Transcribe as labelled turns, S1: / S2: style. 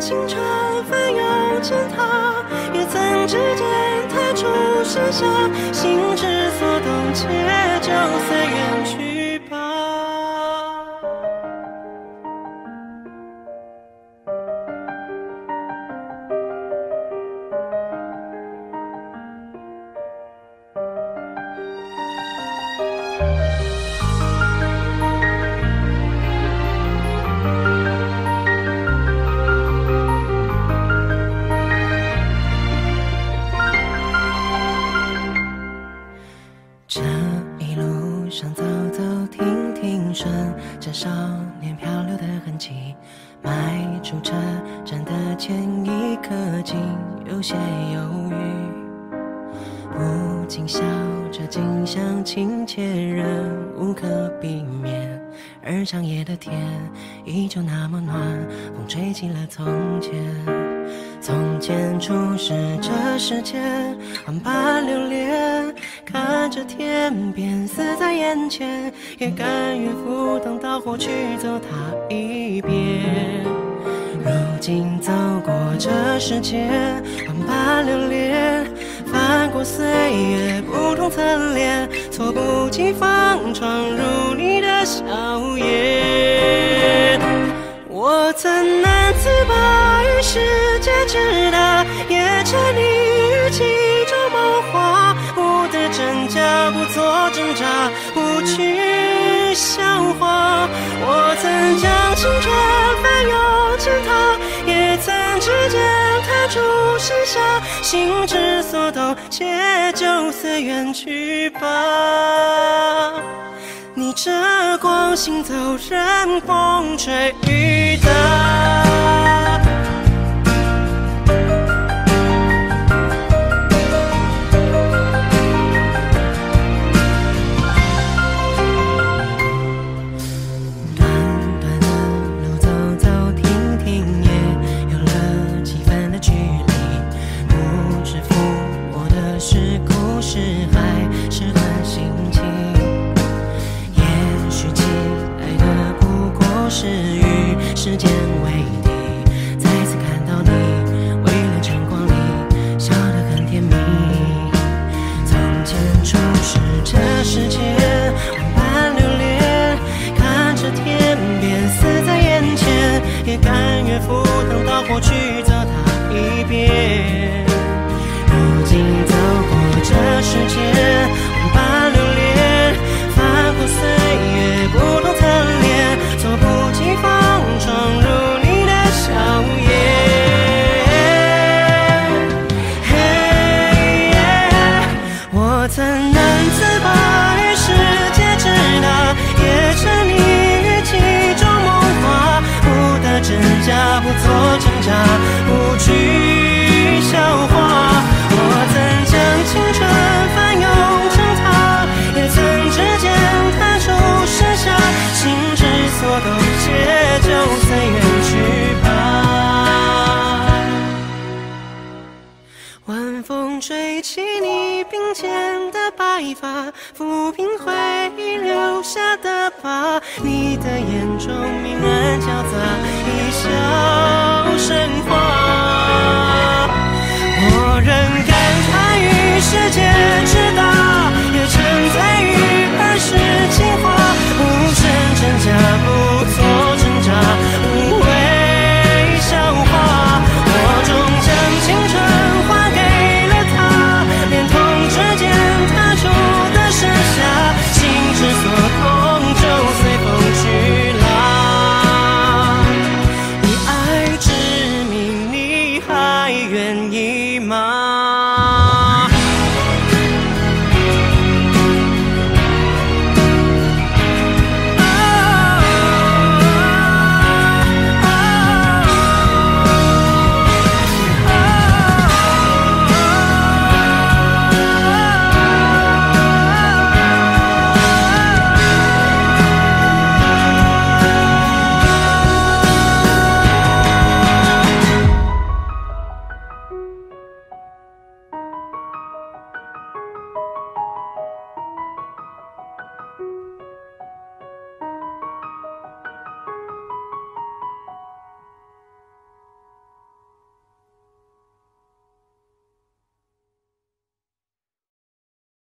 S1: 青春翻涌成她，也曾指尖弹出盛夏，心之所动，且就随缘去吧。这一路上走走停停，顺着少年漂流的痕迹，迈出车站的前一刻，竟有些犹豫。不禁笑着，近乡情怯，仍无可避免。而长夜的天依旧那么暖，风吹起了从前。从前初识这世间，万般流连，看着天边死在眼前，也甘愿赴汤蹈火去走它一遍。如今走过这世间，万般流连，翻过岁月不同层脸，猝不及防闯入你的笑颜。我曾难自拔于世界之大，也沉溺于其中梦话，不得真假，不做挣扎，不去笑话。我曾将青春翻涌成她，也曾指尖弹出盛夏，心之所动，且就随缘去吧。逆着光行走，任风吹雨打。短短的路走走停停，也有了几分的距离。不知抚摸的是苦是爱，是恨心情。是与时间为敌，再次看到你，微亮晨光里，笑得很甜蜜。从前初识这世界，万般流连，看着天边死在眼前，也甘愿赴汤蹈火去走它一遍。如今走过这世界，万般流连，翻过岁月不同层脸，猝不及防闯入你的笑颜。我曾难自拔于世界之大，也沉溺于其中梦话，不得真假，不做挣扎，不去笑话。我曾将青春翻涌成她，也曾指尖弹出盛夏，心之所动，且就随缘去吧。晚风吹起你鬓间的白发，抚平回忆留下的疤，你的眼中明暗交杂，一笑生花。我仍感慨于世界